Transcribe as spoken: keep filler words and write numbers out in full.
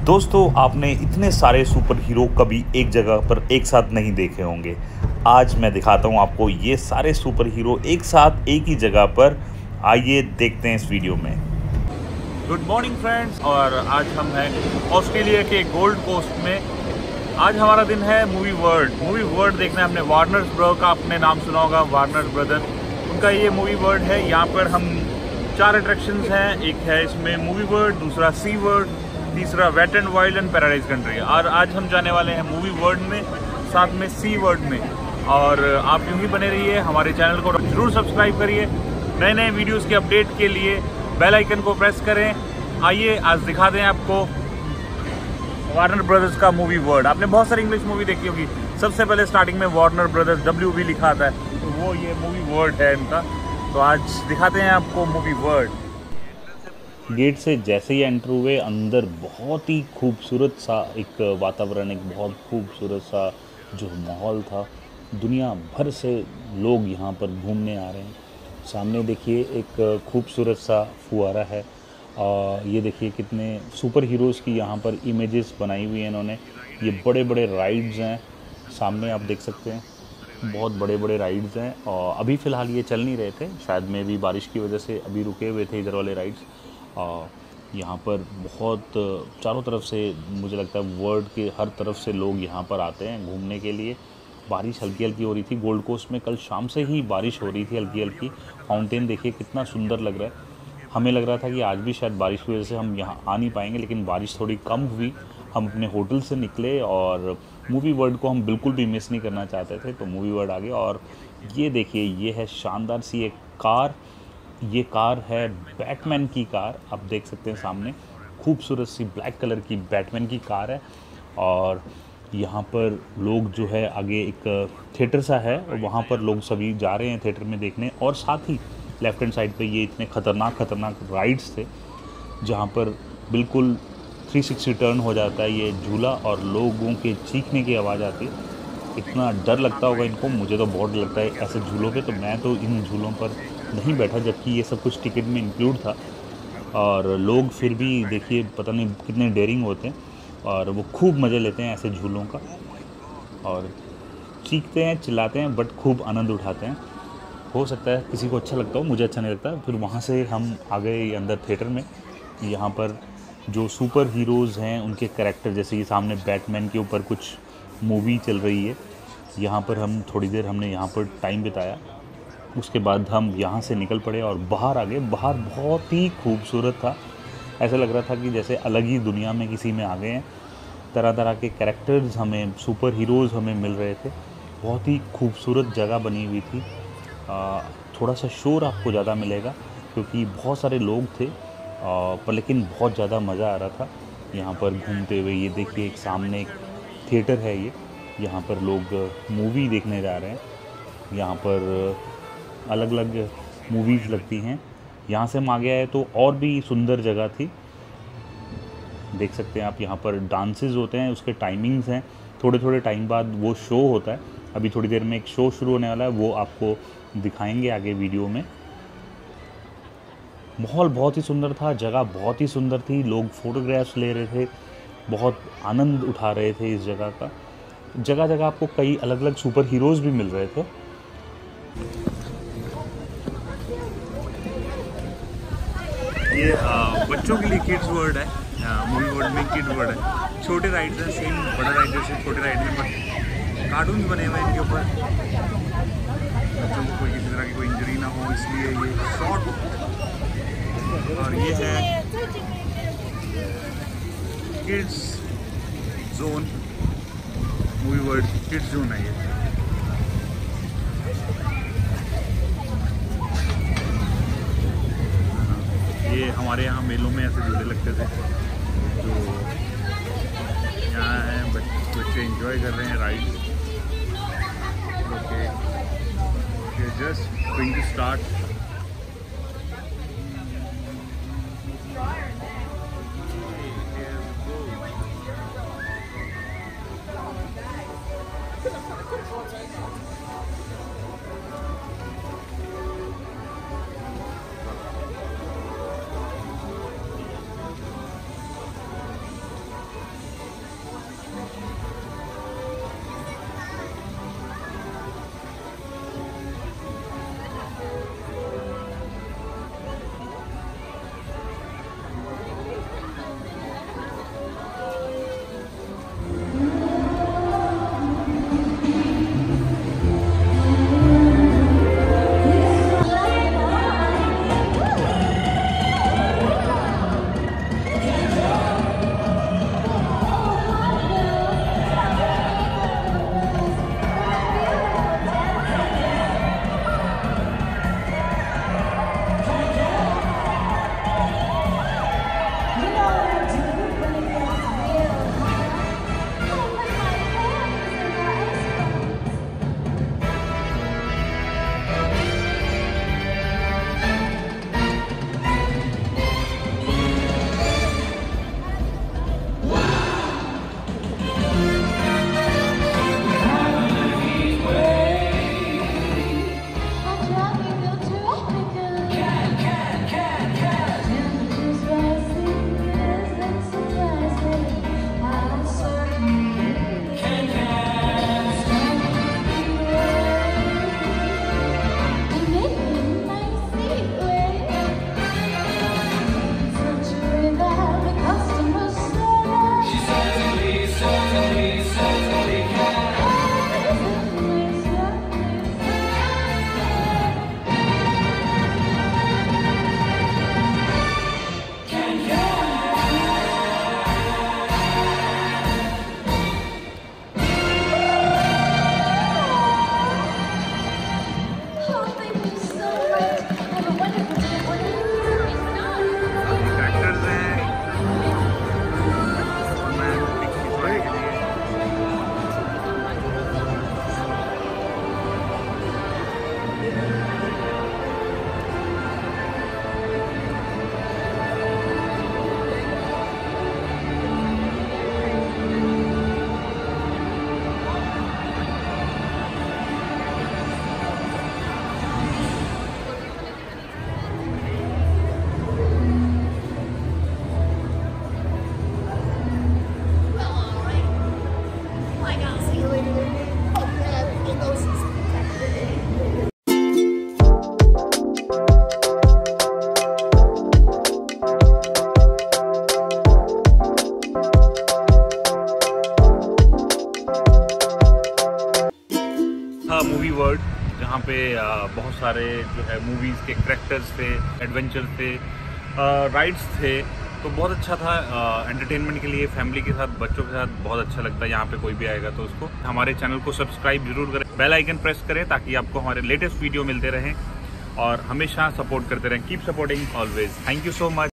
दोस्तों, आपने इतने सारे सुपर हीरो कभी एक जगह पर एक साथ नहीं देखे होंगे। आज मैं दिखाता हूं आपको ये सारे सुपर हीरो एक साथ एक ही जगह पर। आइए देखते हैं इस वीडियो में। गुड मॉर्निंग फ्रेंड्स, और आज हम हैं ऑस्ट्रेलिया के गोल्ड कोस्ट में। आज हमारा दिन है मूवी वर्ल्ड। मूवी वर्ल्ड देखना है हमने। वार्नर ब्रदर का आपने नाम सुना होगा, वार्नर ब्रदर, उनका ये मूवी वर्ल्ड है। यहाँ पर हम चार अट्रैक्शंस हैं। एक है इसमें मूवी वर्ल्ड, दूसरा सी वर्ल्ड, तीसरा wet and wild and paradise country. और आज हम जाने वाले हैं मूवी वर्ल्ड में, साथ में सी वर्ल्ड में। और आप यूं ही बने रहिए, हमारे चैनल को जरूर सब्सक्राइब करिए। नए नए वीडियोस के अपडेट के लिए बेल आइकन को प्रेस करें। आइए आज दिखा दें आपको वार्नर ब्रदर्स का मूवी वर्ल्ड। आपने बहुत सारी इंग्लिश मूवी देखी होगी। सबसे पहले स्टार्टिंग में वार्नर ब्रदर्स डब्ल्यू भी लिखा आता है, तो वो ये मूवी वर्ल्ड है इनका। तो आज दिखाते हैं आपको मूवी वर्ल्ड। गेट से जैसे ही एंटर हुए, अंदर बहुत ही खूबसूरत सा एक वातावरण, एक बहुत खूबसूरत सा जो माहौल था। दुनिया भर से लोग यहाँ पर घूमने आ रहे हैं। सामने देखिए एक खूबसूरत सा फुहारा है। और ये देखिए कितने सुपर हीरोज़ की यहाँ पर इमेजेस बनाई हुई हैं इन्होंने। ये बड़े बड़े राइड्स हैं, सामने आप देख सकते हैं, बहुत बड़े बड़े राइड्स हैं। और अभी फ़िलहाल ये चल नहीं रहे थे, शायद में भी बारिश की वजह से अभी रुके हुए थे इधर वाले राइड्स। और यहाँ पर बहुत चारों तरफ से मुझे लगता है वर्ल्ड के हर तरफ से लोग यहाँ पर आते हैं घूमने के लिए। बारिश हल्की हल्की हो रही थी गोल्ड कोस्ट में, कल शाम से ही बारिश हो रही थी हल्की हल्की। फाउंटेन देखिए कितना सुंदर लग रहा है। हमें लग रहा था कि आज भी शायद बारिश की वजह से हम यहाँ आ नहीं पाएंगे, लेकिन बारिश थोड़ी कम हुई। हम अपने होटल से निकले और मूवी वर्ल्ड को हम बिल्कुल भी मिस नहीं करना चाहते थे, तो मूवी वर्ल्ड आ गए। और ये देखिए, ये है शानदार सी एक कार। ये कार है बैटमैन की कार, आप देख सकते हैं सामने खूबसूरत सी ब्लैक कलर की बैटमैन की कार है। और यहाँ पर लोग जो है, आगे एक थिएटर सा है और वहाँ पर लोग सभी जा रहे हैं थिएटर में देखने। और साथ ही लेफ्ट हैंड साइड पे ये इतने ख़तरनाक ख़तरनाक राइड्स थे जहाँ पर बिल्कुल थ्री सिक्सटी टर्न हो जाता है ये झूला, और लोगों के चीखने की आवाज़ आती है। इतना डर लगता होगा इनको, मुझे तो बहुत डर लगता है ऐसे झूलों पे। तो मैं तो इन झूलों पर नहीं बैठा, जबकि ये सब कुछ टिकट में इंक्लूड था। और लोग फिर भी देखिए पता नहीं कितने डेयरिंग होते हैं, और वो खूब मज़े लेते हैं ऐसे झूलों का, और चीखते हैं, चिल्लाते हैं, बट खूब आनंद उठाते हैं। हो सकता है किसी को अच्छा लगता हो, मुझे अच्छा नहीं लगता। फिर वहाँ से हम आ गए अंदर थिएटर में। यहाँ पर जो सुपर हीरोज़ हैं उनके कैरेक्टर, जैसे ये सामने बैटमैन के ऊपर कुछ मूवी चल रही है। यहाँ पर हम थोड़ी देर हमने यहाँ पर टाइम बिताया। उसके बाद हम यहाँ से निकल पड़े और बाहर आ गए। बाहर बहुत ही खूबसूरत था, ऐसा लग रहा था कि जैसे अलग ही दुनिया में किसी में आ गए हैं। तरह तरह के कैरेक्टर्स हमें, सुपर हीरोज़ हमें मिल रहे थे। बहुत ही खूबसूरत जगह बनी हुई थी। आ, थोड़ा सा शोर आपको ज़्यादा मिलेगा क्योंकि बहुत सारे लोग थे, आ, पर लेकिन बहुत ज़्यादा मज़ा आ रहा था यहाँ पर घूमते हुए। ये देखिए एक सामने एक थिएटर है, ये यहाँ पर लोग मूवी देखने जा रहे हैं। यहाँ पर अलग अलग मूवीज़ लगती हैं। यहाँ से हम आ गया है तो और भी सुंदर जगह थी। देख सकते हैं आप, यहाँ पर डांसेस होते हैं, उसके टाइमिंग्स हैं। थोड़े थोड़े टाइम बाद वो शो होता है। अभी थोड़ी देर में एक शो शुरू होने वाला है, वो आपको दिखाएंगे आगे वीडियो में। माहौल बहुत ही सुंदर था, जगह बहुत ही सुंदर थी। लोग फ़ोटोग्राफ्स ले रहे थे, बहुत आनंद उठा रहे थे इस जगह का। जगह जगह आपको कई अलग अलग सुपर हीरोज़ भी मिल रहे थे। ये आ, बच्चों के लिए किड्स वर्ल्ड है। मूवी वर्ल्ड में किड वर्ल्ड है। छोटे राइड्स हैं, सेम बड़ा राइड जैसे छोटे राइड में, बट कार्टून बने हुए हैं इनके ऊपर। बच्चों को कोई किसी तरह की कोई इंजरी ना हो, इसलिए ये शॉर्ट। और ये है kids zone, movie world kids zone है ये। ये हमारे यहाँ मेलों में ऐसे झूले लगते थे, जो यहाँ हैं। बच्चे एंजॉय कर रहे हैं ride. Okay, just going to start. World, जहाँ पे बहुत सारे जो है मूवीज़ के कैरेक्टर्स थे, एडवेंचर थे, राइड्स थे। तो बहुत अच्छा था एंटरटेनमेंट के लिए, फैमिली के साथ, बच्चों के साथ बहुत अच्छा लगता है। यहाँ पे कोई भी आएगा तो उसको हमारे चैनल को सब्सक्राइब जरूर करें, बेल आइकन प्रेस करें ताकि आपको हमारे लेटेस्ट वीडियो मिलते रहें और हमेशा सपोर्ट करते रहें। Keep supporting always. Thank you so much.